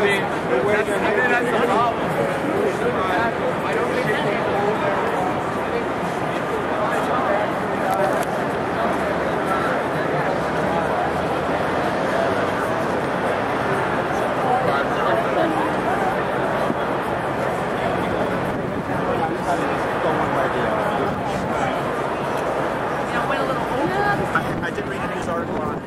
mean, that's the problem. I don't think it's I did read a news article on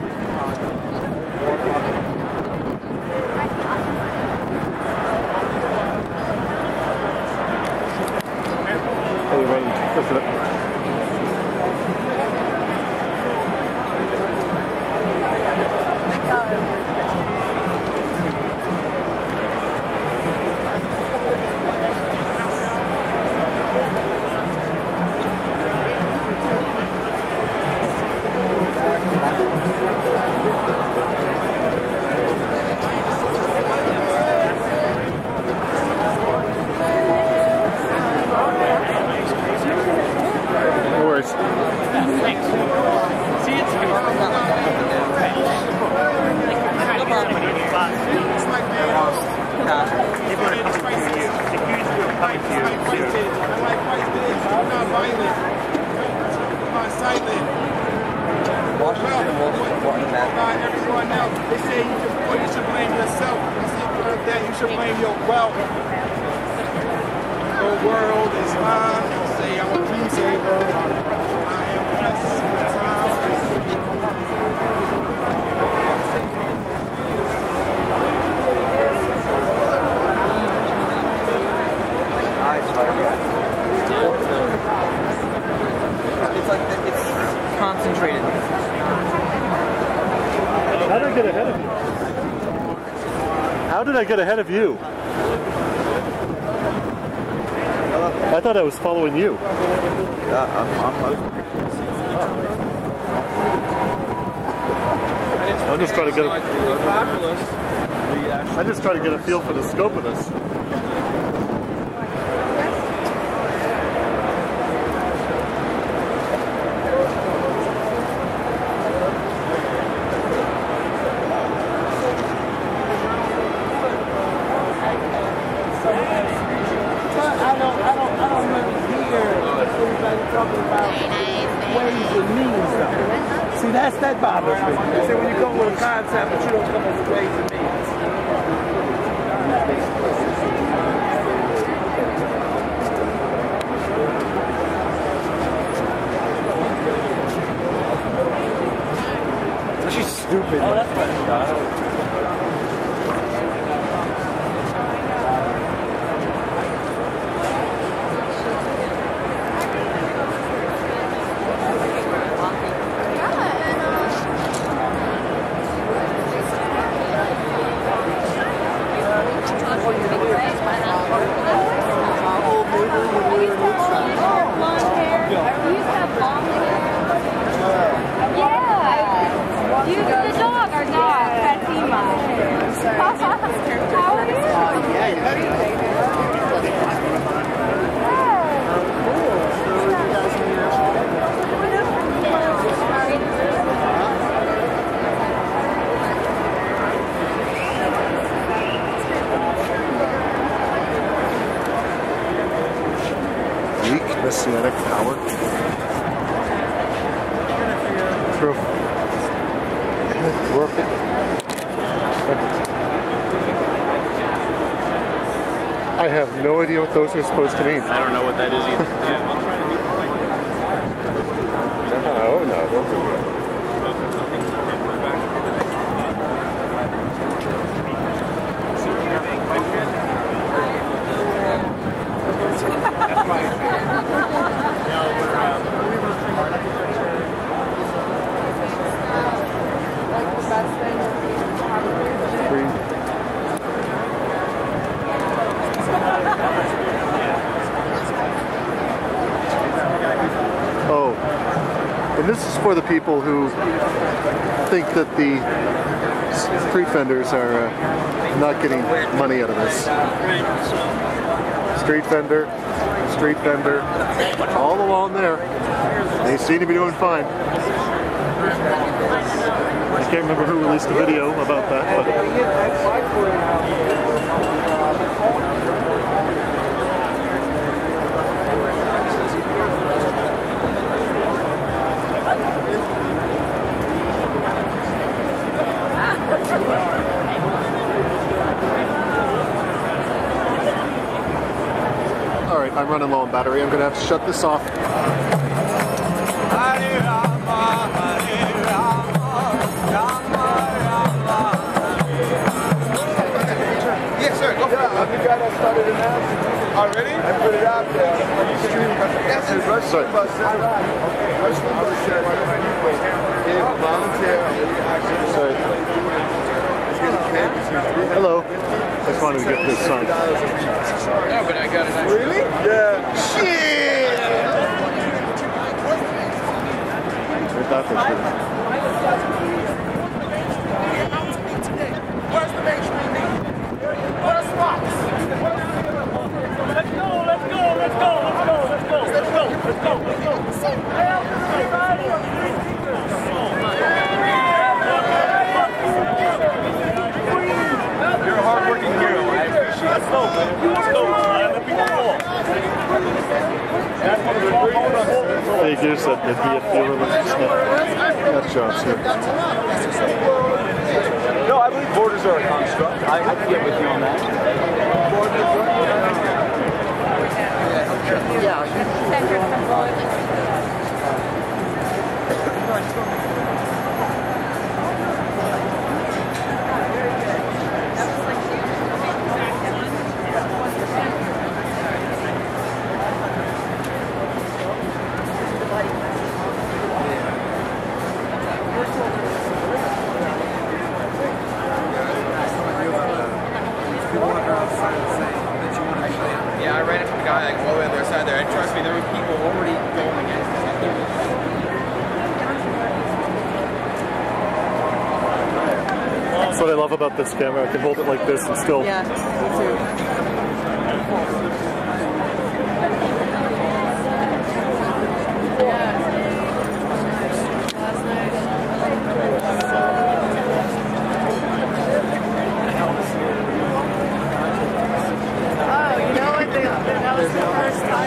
everyone else. They say you should blame yourself. That you should blame your wealth. The world is mine. Say I'm a peace saver. I am blessed sometimes. It's like it's concentrated. How did I get ahead of you? How did I get ahead of you? I thought I was following you. I'm just trying to get a feel for the scope of this. See, that bothers me. They say when you come with a concept, but you don't come with ways and means. She's stupid. Oh, that's better. Messianic power. True. I have no idea what those are supposed to mean. I don't know what that is either. Oh no, those are good. Oh, and this is for the people who think that the street vendors are not getting money out of this. Street vendor, all along there. They seem to be doing fine. I can't remember who released a video about that, but alright, I'm running low on battery. I'm going to have to shut this off. Yes, sir. Go for it. I'm the guy that started announcing. Already? I put it out there. Yes, sir. Sorry. Sorry. Hello. I just wanted to get this signed. No, but I got it. Really? Yeah. Shit! Where's that picture? Where's the main street name? Where's Fox? Let's go, let's go, let's go, let's go, let's go, let's go, let's go, let's go. You're a hard-working hero. I appreciate it. Let's go, man. Let's go. Let people walk. That's one of the Figures that the DFD religious that jobs here. No, I believe borders are a construct. I can get with you on that. Yeah, I ran into the guy like all the way on the other side there, and trust me, there were people already going against us. That's what I love about this camera. I can hold it like this and still. Yeah, me too. Oh, you know what? That was the first time.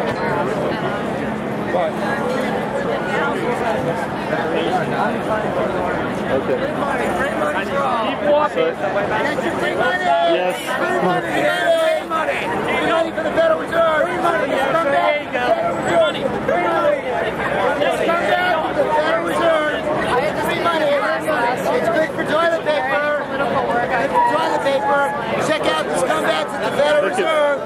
Okay. Keep walking. Yes. Free money. Free money for the Federal Reserve. Free money. Come back. There you go. Free money. Free money. Just come down to the Federal Reserve. Free money. It's good for toilet paper. Good for toilet paper. Check out the scumbags at the Federal Reserve.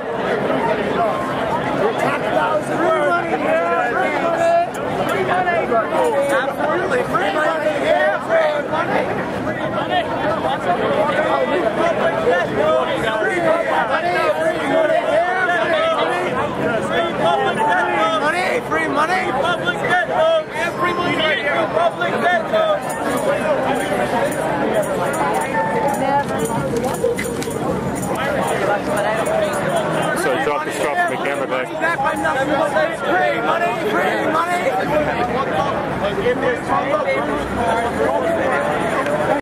$100 a word. Free money. Free money. Absolutely. Free money. Yeah, free money. Free money. Public debt. Free money. Free money. Free money. Public debt. Free money. Public debt. So I dropped the stuff in the camera bag. Free money. Free money.